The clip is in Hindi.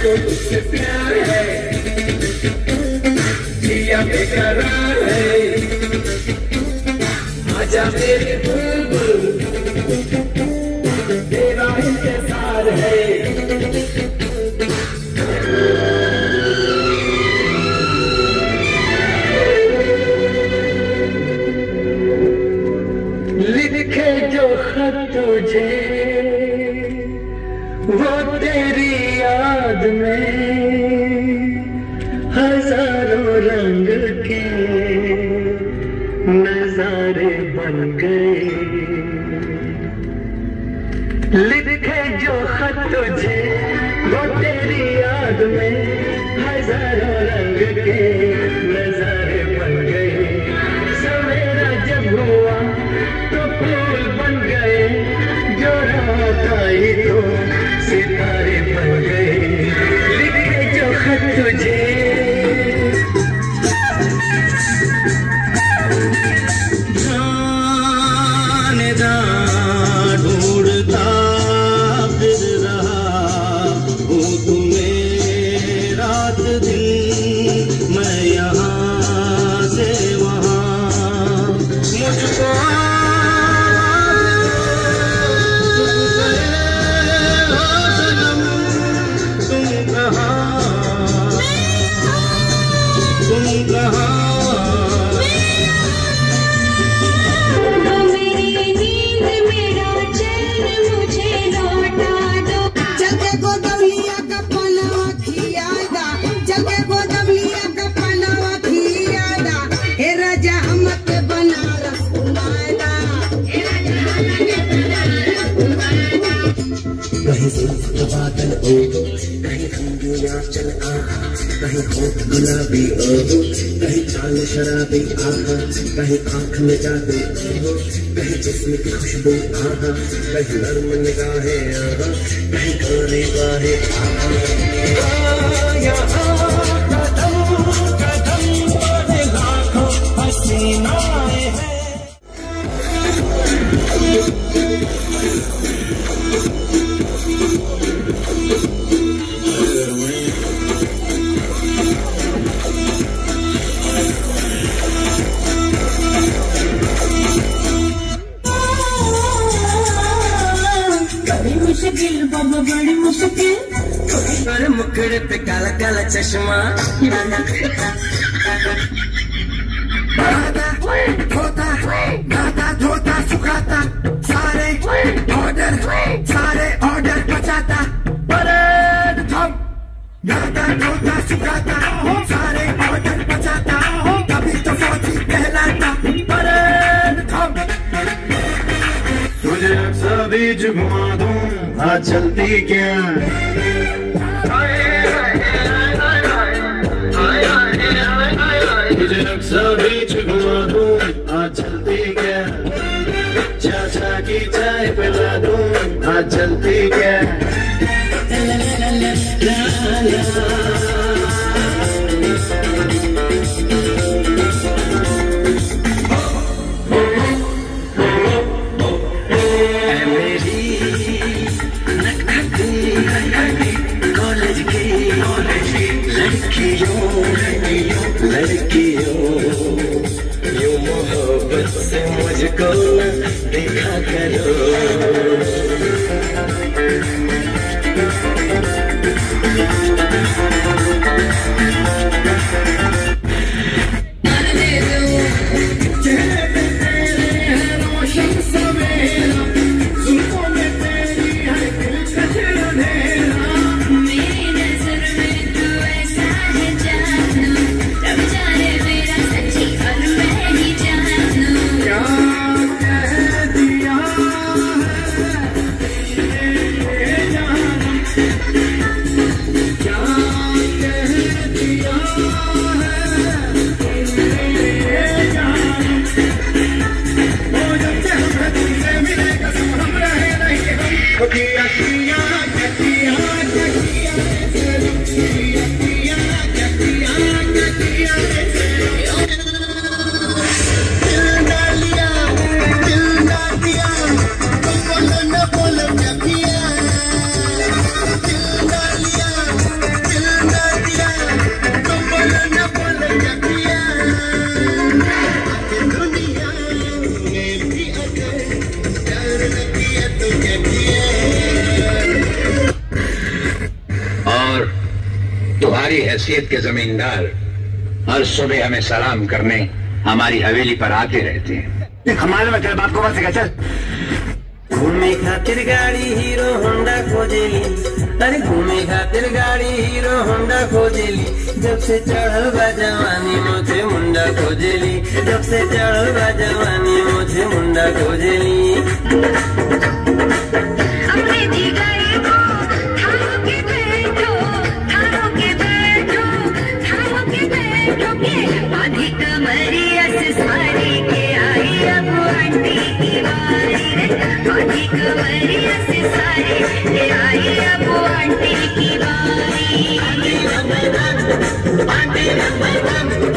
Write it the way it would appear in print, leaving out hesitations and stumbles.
मुझको तुझसे प्यार है, जिया बेकरार है, आजा मेरे बुलबुल तेरा इंतजार है। लिखे जो खत तुझे वो तेरी याद में हजारों रंग के नजारे बन गए। लिखे जो खत तुझे वो तेरी याद में हजारों रंग के नजारे बन गए। सवेरा जब हुआ तो फूल बन गए, जो रात आई तो सितारे बन गए। लिखे जो खत तुझे ढूंढता फिर रहा हूँ तुम्हें रात दिन, मैं यहाँ से वहाँ मुझको तुम कहाँ कहीं जुल्फ का बादल हो, कहीं खूबियाँ चल आहा, कहीं होठ गुलाबी ओहो, कहीं चाल शराबी आहा, कहीं आँख में जादू ओहो, कहीं जिस्म की खुशबू आहा, कहीं नर्म निगाहें आहा, कहीं गोरे बाहें आहा। यहाँ कदम कदम पर लाखों हसीनाएं हैं। मुश्किल बाबा बड़ी मुश्किल, और मुखड़े पे काला काला चश्मा, धोता गाता धोता सुखाता, सारे ऑर्डर बचाता, परेड थम गाता धोता सुखाता, सारे ऑर्डर बचाता, कभी तो फौजी कहलाता, परेड थम। तुझे अक्सर बीच घुमा दूं, आज चलती क्या, तुझे अक्सर बीच घुमा दूं, आज चलती क्या, चाचा की चाय पिला दूं, आज चलती क्या। लड़कियों यूं मोहब्बत से मुझको न देखा करो। और तुम्हारी हैसियत के जमींदार हर सुबह हमें सलाम करने हमारी हवेली पर आते रहते हैं। हमारे में तेरे बाप को मत सिखा, चल। घूमे खातिर गाड़ी हीरो होंडा खोजेली, अरे घूमे खातिर गाड़ी हीरो होंडा खोजेली, जब से चढ़ल बा जवानी मुझे मुंडा खोजेली, जब से चढ़ल बा जवानी मुझे मुंडा खोजेली। अंग्रेजी गाड़ी को थामो के बैठो, थामो के बैठो, थामो के बैठो के आधी कमरिया से सारी के आई अब आंटी की बारी रे, आधी कमरिया से सारी के आई अब आंटी की बारी। Aunty number 1, aunty number 1।